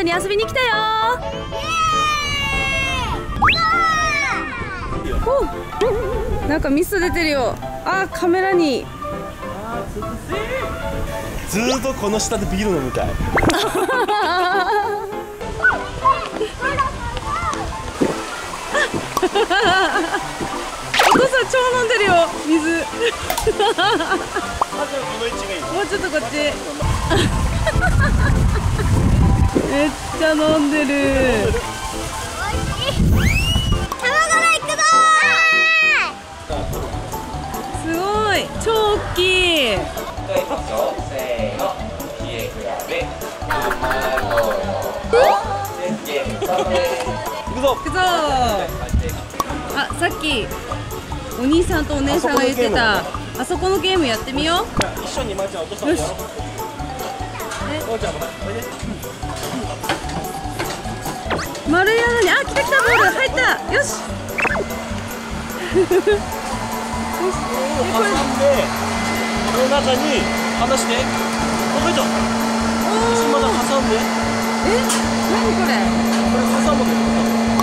ダに遊びに来たよ。お、なんかミスト出てるよ。あ、カメラに。 ずーっとこの下でビール飲みたい。 お父さん超飲んでるよ、水。もうちょっとこっち。めっちゃ飲んでる。すごい、超大きい。 行くぞ。 行くぞ。あ、さっきお兄さんとお姉さんが言ってたあそこのゲームやってみよう。 一緒にまーちゃん落としたのやろ。まーちゃんもおいで。 丸い穴に、あ、来た来た、ボール入った。よし。 挟んでこの中に離して。おめでとう。まだ挟んで。 何これ。 これ挟むんだよ。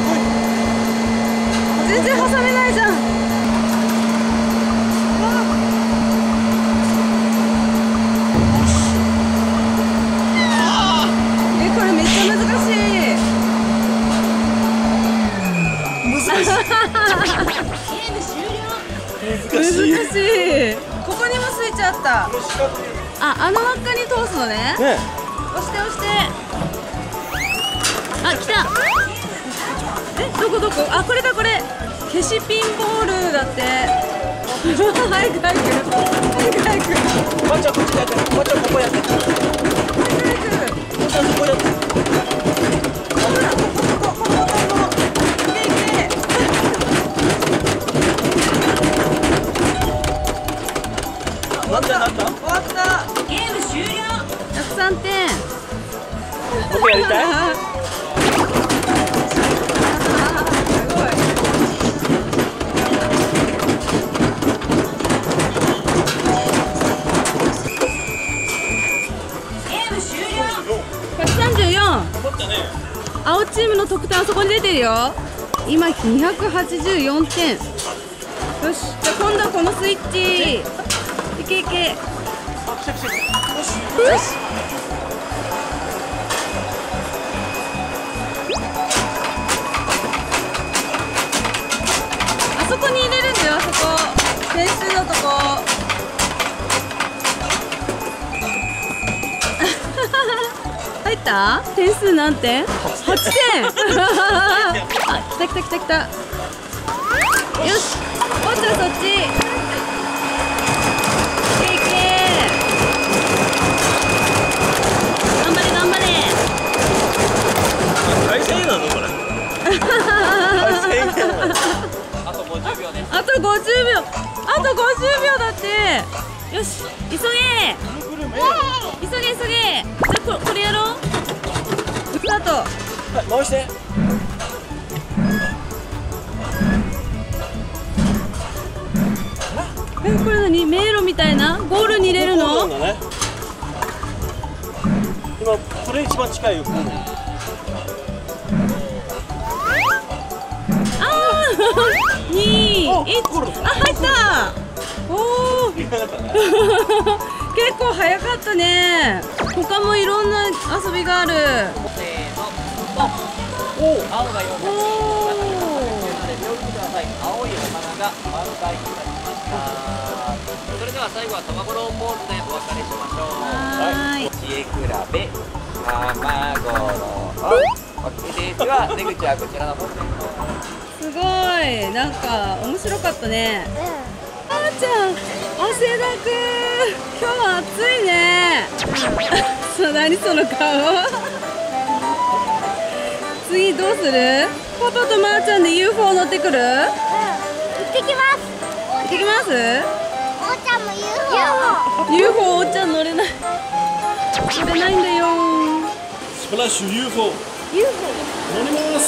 全然挟めないじゃん。これめっちゃ難しい。 難しい。 難しい。ここにもスイッチあった。あ、あの輪っかに通すのね。 ね。 押して押して。あ、来た。どこどこ。あ、これだこれ。消しピンボールだって。早く早く。早く早く。 まーちゃんこっちやって。まーちゃんここやって。 早く。 まーちゃんここやって。 ほら、ここ。いけいけ。 なんだなんだ。 終わった。ゲーム終了。103点。 僕やりたい。 青チームの得点はそこに出てるよ。今284点。よし、じゃあ今度はこのスイッチ。いけいけ。よし。あそこに入れるんだよ、あそこ。点数のとこ。入った？点数何点？8点。あ、来た来た来た来た。よし、おっちゃんそっち。いけいけ。頑張れ頑張れ。 大声援なのこれ。大声援なの。あと50秒です。 あと50秒。あと50秒だって。よし、急げ。急げ急げ。じゃあこれやろう。スタート。 はい、回して。 これ何？迷路みたいな？ゴールに入れるの？ ね、今これ一番近いよ。 ああ、2、1、あ、入った。おお。結構早かったね。他もいろんな遊びがある。 せーの、青が4個、青いお花が満開になりました。それでは最後は卵ローポーズでお別れしましょう。 はい。 知恵比べ、卵ロー。OK です。では出口はこちらの方です。 すごい、なんか面白かったね。あーちゃん、汗だく。今日は暑いね。そう、何その顔。次どうする？パパとまーちゃんで UFO 乗ってくる？ 行ってきます。 行ってきます？ おーちゃんも UFO。 UFO おっちゃん乗れない。乗れないんだよ。 スプラッシュ UFO。乗ります。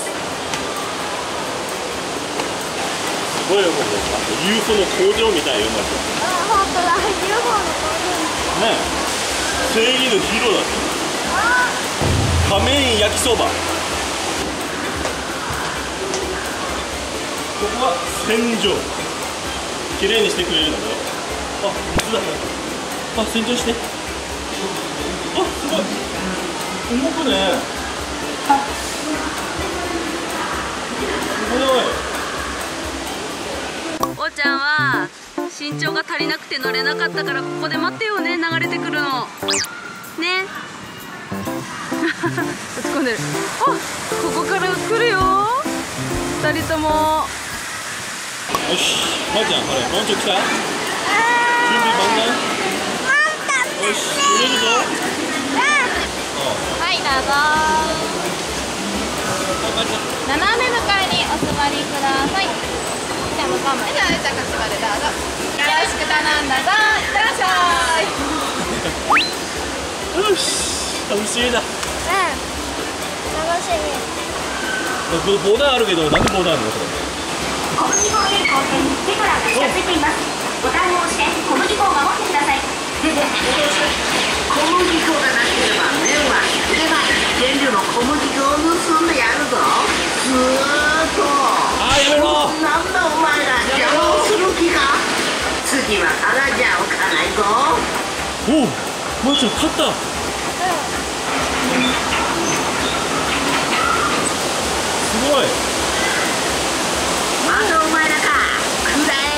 すごいよ、ここ。UFO の工場みたいよ、まず。 あ、本当だ。UFO の工場。 ねえ。正義のヒーローだって。 仮面焼きそば。ここは洗浄。きれいにしてくれるんだよ。あ、水だ。あ、洗浄して。あ、すごい。動くね。すごい。 おーちゃんは身長が足りなくて乗れなかったからここで待ってよね、流れてくるのね。落ち込んでる。あ、ここから来るよ2人とも。 よし、まーちゃん、ほら、もうちょっと来た。準備万端。よし、入れるぞ。 はい、どうぞ。斜め向かいにお座りください。じゃあ向こうも。じゃあかしまでどうぞ。よろしく頼んだぞ。いってらっしゃい。 よし、楽しみだ。 楽しみ。 ボーダーあるけど、なんでボーダーあるのこれ。 小麦粉を入れる工程にテクラが近づいています。ボタンを押して小麦粉を守ってください。小麦粉がなければ麺は作れない。原料の小麦粉を盗んでやるぞ。ずーっと。 あー、やめろ。 なんだお前ら邪魔をする気か。次はただじゃおかないぞ。 おお、まーちゃん勝った。すごい。 まだお前らか。くらえ。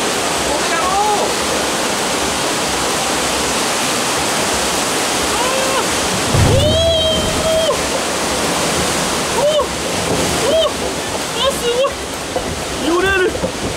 揺れる。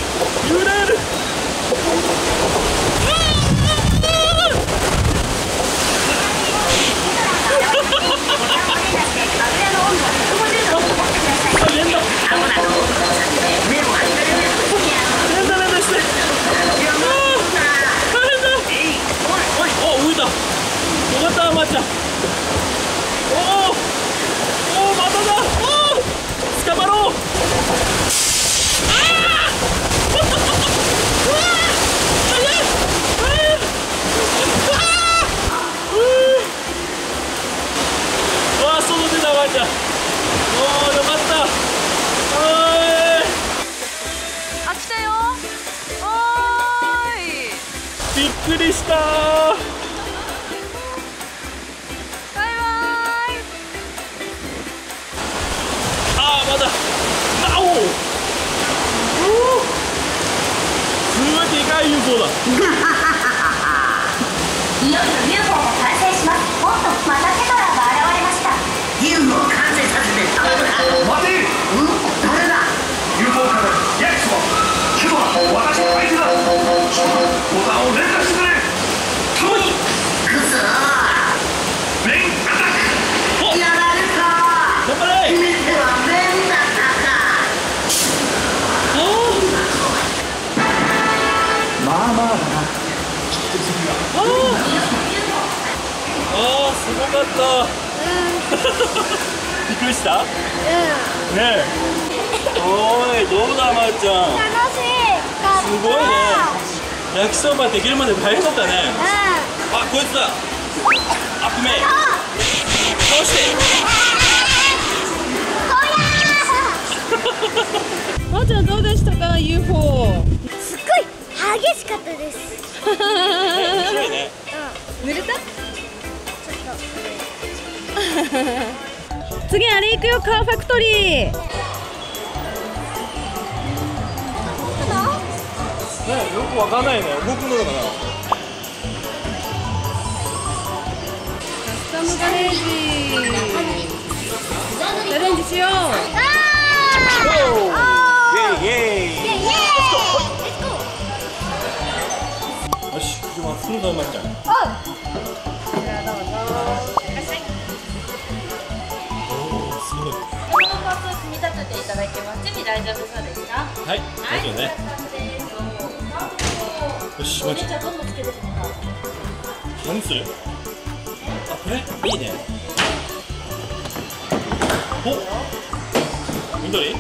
まーちゃん。おお、まただ。捕まろう。外出た。まーちゃん。おお、よかった。 あ、来たよ。おーい。 びっくりした。まだ。おお。すごいでかい UFO だ。 いよいよ UFO が完成します。おっと、またテトラが現れました。 UFO を完成させて倒すか。待て。誰だ。 UFO からヤクソキューバ私の相手だ。ボタンを連打してくれ。 くそー。 メインアタック。 やられた。 頑張れ。 決め手はメインだったか。 まあまあだな。 すごかった。びっくりした。ねえ。おい、どうだまーちゃん。 楽しかった。 すごいね。焼きそばできるまで大変だったね。あ、こいつだ。悪名。倒して。 まーちゃんどうでしたか UFO。 すっごい激しかったです。 面白いね。 濡れた？次あれ行くよ、カーファクトリー。 ね、よくわかんないね。動くのかな。 カスタムガレージ。チャレンジしよう。 イエイイエイ。 イエイイエイ。 よし、車進むぞまーちゃん。すごい。 このパーツを組み立てていただきます。準備大丈夫そうですか？ はい、大丈夫ね。よし、まーちゃん。 じゃあどんどんつけてください。 何する？あ、これいいね。お、緑？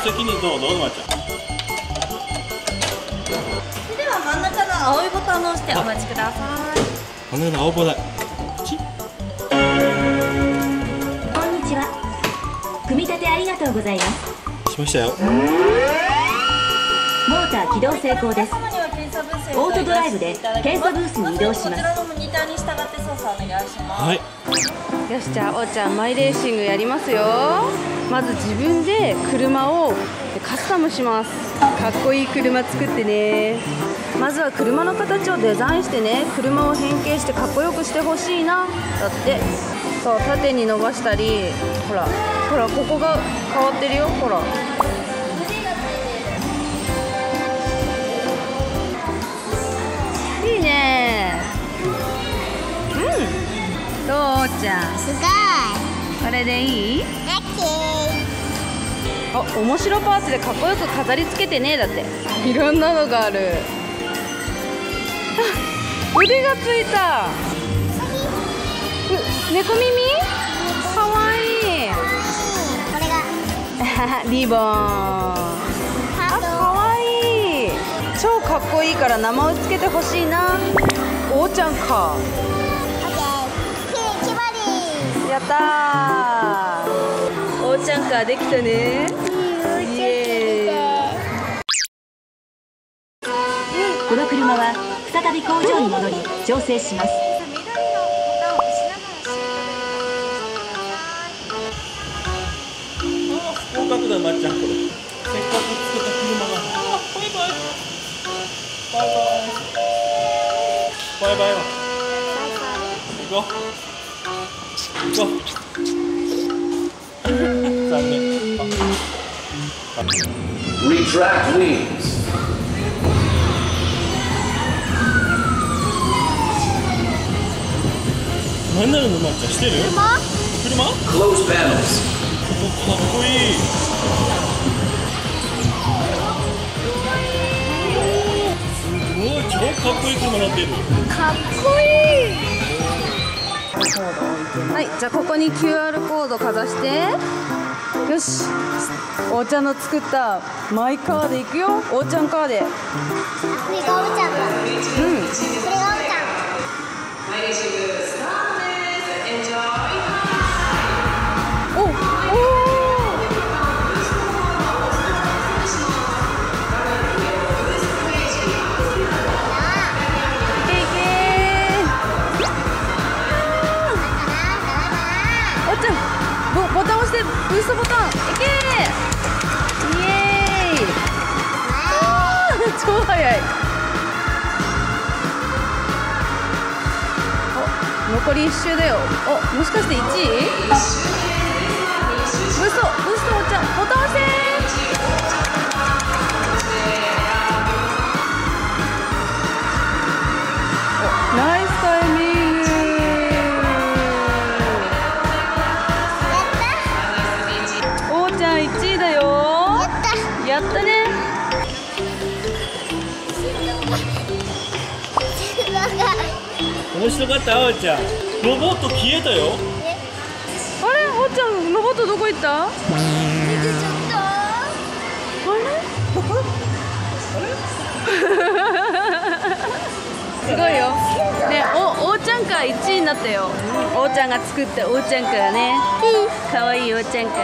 先にどうぞまっちゃん。 では真ん中の青いボタンを押してお待ちください。 真ん中の青ボタン。 こんにちは。組み立てありがとうございます。 しましたよ。 モーター起動成功です。 様には検査ブースへオートドライブで検査ブースに移動します。 こちらのモニターに従って操作お願いします。 はい。 よし、じゃあおーちゃんマイレーシングやりますよ。まず自分で車をカスタムします。かっこいい車作ってね。まずは車の形をデザインしてね、車を変形してかっこよくしてほしいな。だってそう、縦に伸ばしたり、ほらほら、ここが変わってるよ。ほら、いいね。うん、どうおーちゃん、 すごい。 これでいい？ オッケあ、面白パーツでかっこよく飾り付けてね。だっていろんなのがある。あ、腕がついた。猫耳？かわいい。 ー。これがリボン。あ、かわいい。超かっこいいから名前をつけてほしいな。おーちゃんか。 オッケー。決まり。 やったー。おーちゃんかできたね。イエーイ。 この車は再び工場に戻り調整します。 緑のボタンを押しながらシートベルトをしてください。 合格だまっちゃん、これ。せっかく作った車が。バイバイ。バイバイ。バイバイは。行こう。行こう。残念。 Retract wings. 何なのまっちゃん、してる？車？ Close panels. かっこいい。すごい、超かっこいい車になってる。 かっこいい。はい、じゃあここに QR コードかざして。よし、おーちゃんの作ったマイカーで行くよ。おーちゃんカーで。 これがおーちゃんだ。 うん。 これがおーちゃん。 おお。おーちゃん、ボタン押して、ブーストボタン、いけー。イエーイ。超速い。お、残り1周だよ。お、もしかして1位？ブースト、おっちゃん、ボタン押してー。お、ナイスタイミング。おーちゃん1位だよ。やったね。 面白かった、あーちゃん。ロボット消えたよ。 あれ、おーちゃん、ロボットどこ行った？あれ？すごいよ。ね、おーちゃんか1位になったよ。おーちゃんが作ったおーちゃんかね。かわいいおーちゃんか。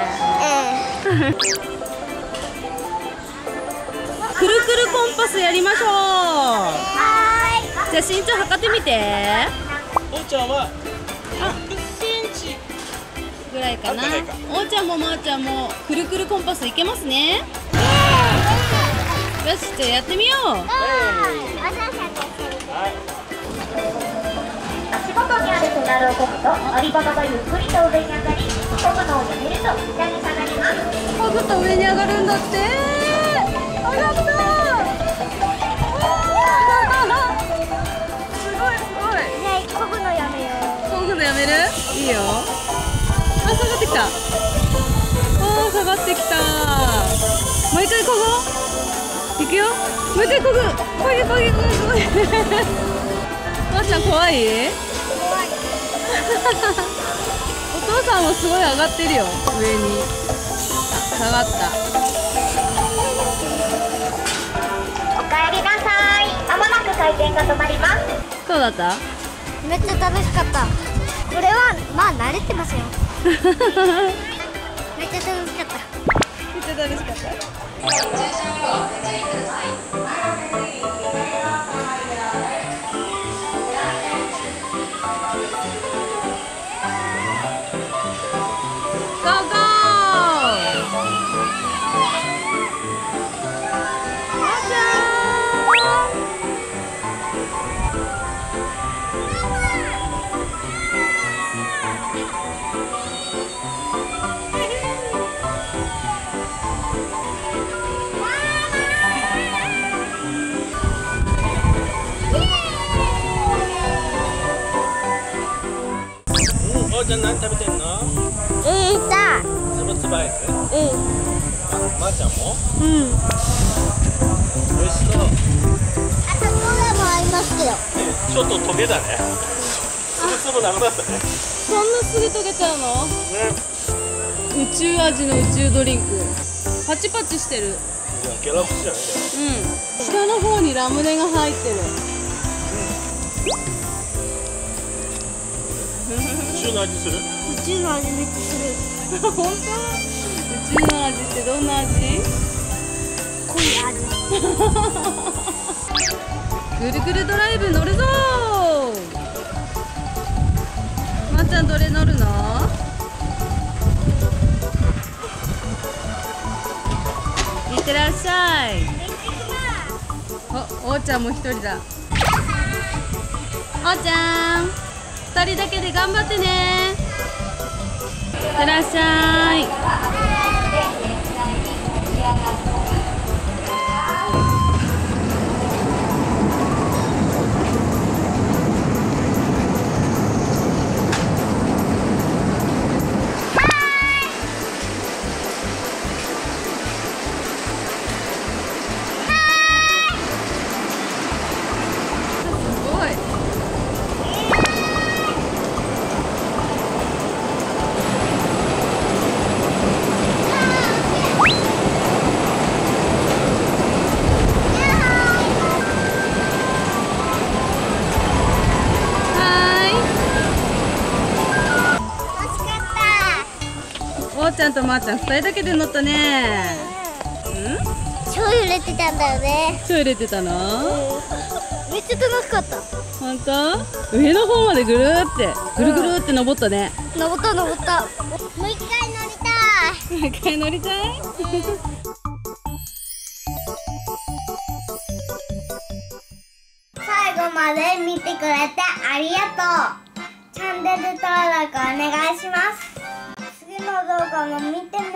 くるくるコンパスやりましょう。じゃあ身長測ってみて。 おーちゃんは6センチぐらいかな。 あったかいかおーちゃんもまーちゃんもくるくるコンパスいけますね。よし、じゃあやってみよう。 足元にあるペダルをこぐと乗り場がゆっくりと上に上がり、こぐのをやめると下に下がります。 こぐと上に上がるんだって。上がったー。すごいすごい。 ねえ、こぐのやめよう。 こぐのやめる？いいよ。あ、下がってきた。おー、下がってきた。もう一回こごう。いくよ。もう一回こぐ。こぎこぎこぎこぎ。まーちゃん怖い？お父さんもすごい上がってるよ、上に。下がった。 回転が止まります。 どうだった？ めっちゃ楽しかった。これはまあ慣れてますよ。めっちゃ楽しかった。 めっちゃ楽しかった。ゴーゴー。 おーちゃん何食べてんの？つぶつぶアイス？まーちゃんも？美味しそう。 あとコーラもありますけど。 ちょっと溶けたね。つぶつぶなくなったね。 そんなすぐ溶けちゃうの？ ね。 宇宙味の宇宙ドリンク。パチパチしてる。 いやギャラクシーじゃないんだよ。 下の方にラムネが入ってる。 宇宙の味する？ 宇宙の味めっちゃする。 本当？宇宙の味ってどんな味？ 濃い味。 ぐるぐるドライブ乗るぞー。まっちゃんどれ乗るの？いってらっしゃい。おーちゃんも一人だ。おーちゃん2人だけで頑張ってね。いってらっしゃい。おーちゃんとまーちゃん2人だけで乗ったね。 超揺れてたんだよね。 超入れてたの？ めっちゃ楽しかった。 本当？上の方までぐるーってぐるぐるって登ったね。 登った登った。もう一回乗りたい。 もう一回乗りたい？ 最後まで見てくれてありがとう。チャンネル登録お願いします。次の動画も見てね。